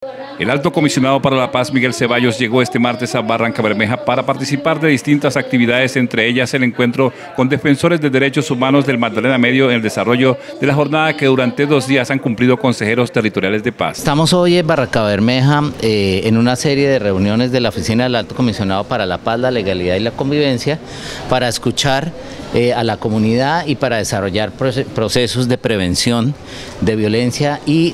El alto comisionado para la paz, Miguel Ceballos, llegó este martes a Barrancabermeja para participar de distintas actividades, entre ellas el encuentro con defensores de derechos humanos del Magdalena Medio en el desarrollo de la jornada que durante 2 días han cumplido consejeros territoriales de paz. Estamos hoy en Barrancabermeja en una serie de reuniones de la Oficina del Alto Comisionado para la Paz, la Legalidad y la Convivencia para escuchar a la comunidad y para desarrollar procesos de prevención de violencia y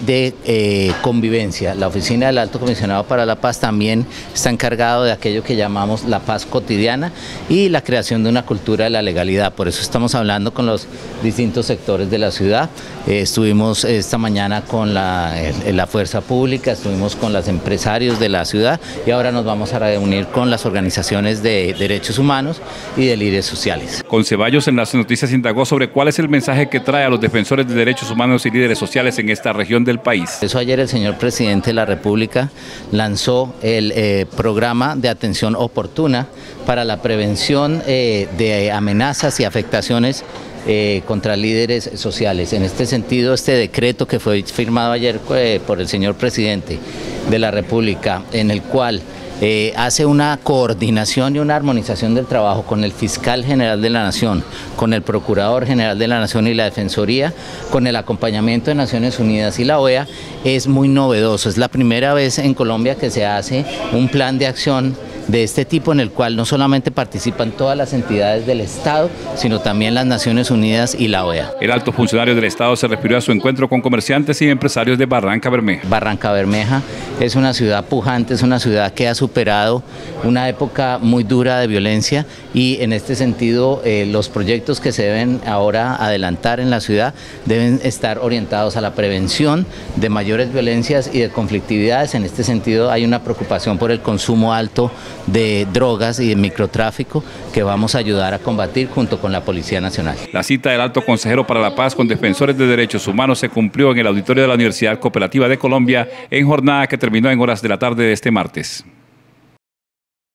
de convivencia. La Oficina del Alto Comisionado para la Paz también está encargado de aquello que llamamos la paz cotidiana y la creación de una cultura de la legalidad. Por eso estamos hablando con los distintos sectores de la ciudad. Estuvimos esta mañana con la fuerza pública, estuvimos con los empresarios de la ciudad y ahora nos vamos a reunir con las organizaciones de derechos humanos y de líderes sociales. Con Ceballos en las noticias indagó sobre cuál es el mensaje que trae a los defensores de derechos humanos y líderes sociales en esta región del país. Eso ayer el señor presidente de la República lanzó el programa de atención oportuna para la prevención de amenazas y afectaciones contra líderes sociales. En este sentido, este decreto que fue firmado ayer por el señor presidente de la República, en el cual hace una coordinación y una armonización del trabajo con el fiscal general de la Nación, con el procurador general de la Nación y la Defensoría, con el acompañamiento de Naciones Unidas y la OEA, es muy novedoso. Es la primera vez en Colombia que se hace un plan de acción de este tipo en el cual no solamente participan todas las entidades del Estado, sino también las Naciones Unidas y la OEA. El alto funcionario del Estado se refirió a su encuentro con comerciantes y empresarios de Barrancabermeja. Barrancabermeja es una ciudad pujante, es una ciudad que ha superado una época muy dura de violencia y en este sentido los proyectos que se deben ahora adelantar en la ciudad deben estar orientados a la prevención de mayores violencias y de conflictividades. En este sentido hay una preocupación por el consumo alto de drogas y de microtráfico que vamos a ayudar a combatir junto con la Policía Nacional. La cita del alto consejero para la paz con defensores de derechos humanos se cumplió en el auditorio de la Universidad Cooperativa de Colombia en jornada que terminó en horas de la tarde de este martes.